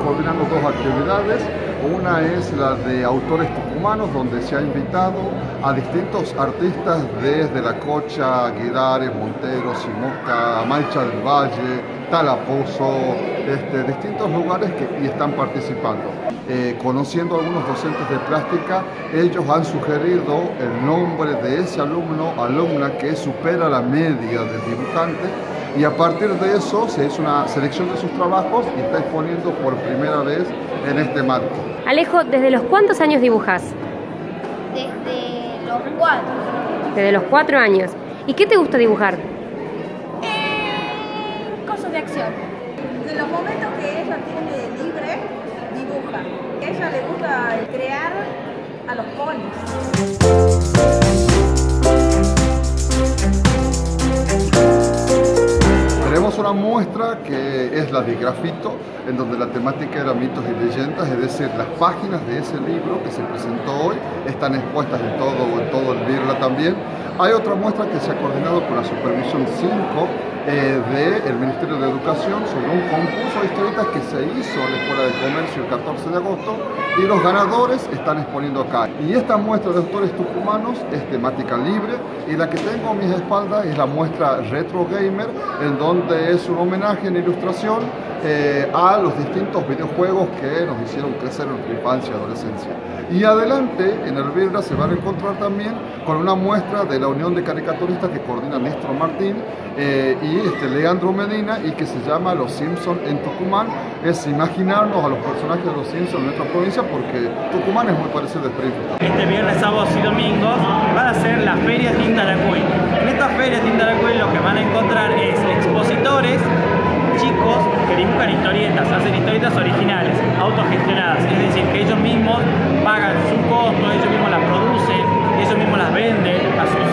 coordinando dos actividades. Una es la de autores tucumanos, donde se ha invitado a distintos artistas desde La Cocha, Guidares, Montero, Simoca, Amalcha del Valle, Talapozo, distintos lugares y están participando. Conociendo a algunos docentes de plástica, ellos han sugerido el nombre de ese alumno, alumna que supera la media del dibujante, y a partir de eso se hizo una selección de sus trabajos y está exponiendo por primera vez en este marco. Alejo, ¿desde los cuántos años dibujas? Desde los 4. Desde los 4 años. ¿Y qué te gusta dibujar? Cosas de acción. De los momentos que ella tiene libre, dibuja. A ella le gusta crear a los ponis. Tenemos una muestra que es la de grafito, en donde la temática era mitos y leyendas, es decir, las páginas de ese libro que se presentó hoy están expuestas en todo el Birla también. Hay otra muestra que se ha coordinado con la Supervisión 5 del Ministerio de Educación sobre un concurso de historietas que se hizo en la Escuela de Comercio el 14 de agosto y los ganadores están exponiendo acá. Y esta muestra de autores tucumanos es temática libre, y la que tengo a mis espaldas es la muestra Retro Gamer, en donde es un homenaje en ilustración a los distintos videojuegos que nos hicieron crecer en nuestra infancia y adolescencia. Y adelante, en el Birla, se van a encontrar también con una muestra de la Unión de Caricaturistas que coordina Néstor Martín y Leandro Medina, y que se llama Los Simpsons en Tucumán. Es imaginarnos a los personajes de Los Simpsons en nuestra provincia, porque Tucumán es muy parecido a Springfield. Este viernes, sábados y domingos van a ser las ferias de Taracuy. En estas ferias de Taracuy lo que van a encontrar es expositores, chicos que dibujan historietas, hacen historietas originales, autogestionadas, es decir, que ellos mismos pagan su costo, ellos mismos las producen, ellos mismos las venden a sus